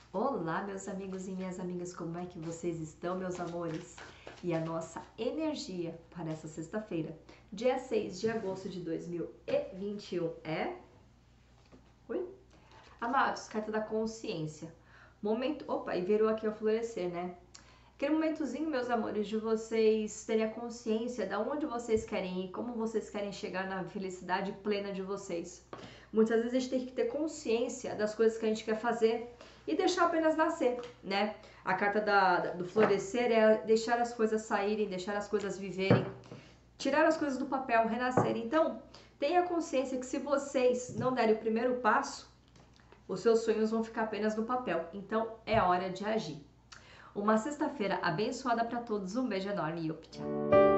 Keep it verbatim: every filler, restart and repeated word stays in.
Olá, meus amigos e minhas amigas, como é que vocês estão, meus amores? E a nossa energia para essa sexta-feira, dia seis de agosto de dois mil e vinte e um é... Oi? Amados, carta da consciência. Momento... Opa, e virou aqui ao florescer, né? Aquele momentozinho, meus amores, de vocês terem a consciência de onde vocês querem ir, como vocês querem chegar na felicidade plena de vocês. Muitas vezes a gente tem que ter consciência das coisas que a gente quer fazer e deixar apenas nascer, né? A carta da, da, do florescer é deixar as coisas saírem, deixar as coisas viverem, tirar as coisas do papel, renascer. Então, tenha consciência que se vocês não derem o primeiro passo, os seus sonhos vão ficar apenas no papel. Então, é hora de agir. Uma sexta-feira abençoada para todos. Um beijo enorme e tchau!